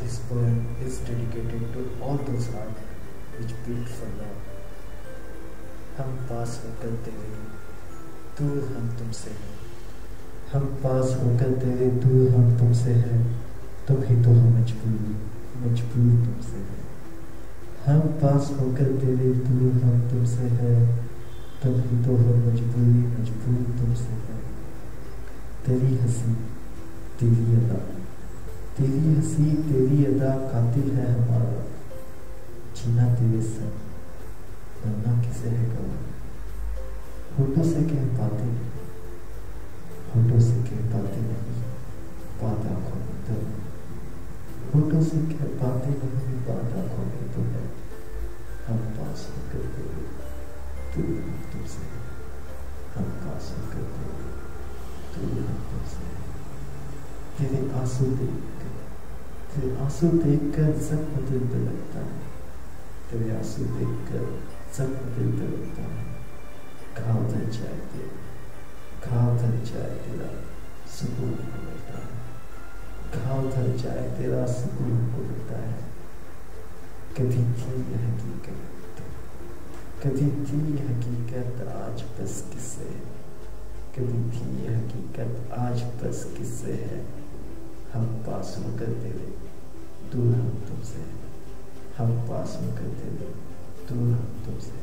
This poem is dedicated to all those hearts which beat for love. हम पास होकर तेरे दूर हम तुमसे हैं, हम पास होकर तेरे दूर हम तुमसे हैं, तभी तो हम मजबूर तुमसे हैं। हम पास होकर तेरे दूर हम तुमसे हैं, तभी तो हम मजबूर तुमसे हैं। तेरी हंसी तेरी अदा, तेरी हंसी तेरी अदा कातिल है हमारा, जीना तेरे संग मरना किसे है गवा। होठों से कह पाते नहीं, होठों से कह पाते नहीं, बात आंखों में तो है। होठों से कह पाते नहीं, बात आंखों में तो है। हम पास होकर तेरे दूर हम तुमसे हैं, हम पास होकर तेरे दूर हम तुमसे हैं। तेरे आंसू देखकर जख्म दिल पे लगता है, तेरे आंसू देखकर जख्म दिल पे लगता है। घाव धर जाए तेरा सुकून को मिलता है, घाव धर जाए तेरा सुकून को मिलता है। कभी थी ये हकीकत, कभी थी ये हकीकत, आज बस किस्से है। कभी थी ये हकीकत, आज बस किस्से है। हम पास होकर तेरे दूर हम तुमसे हैं, हम पास होकर तेरे दूर हम तुमसे हैं।